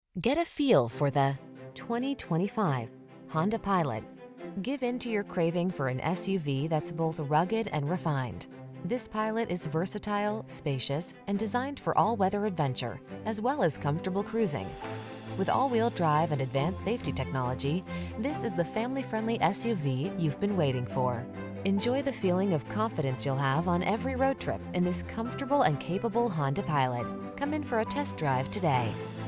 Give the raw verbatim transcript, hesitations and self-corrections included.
Get a feel for the twenty twenty-five Honda Pilot. Give in to your craving for an S U V that's both rugged and refined. This Pilot is versatile, spacious, and designed for all-weather adventure, as well as comfortable cruising. With all-wheel drive and advanced safety technology, this is the family-friendly S U V you've been waiting for. Enjoy the feeling of confidence you'll have on every road trip in this comfortable and capable Honda Pilot. Come in for a test drive today.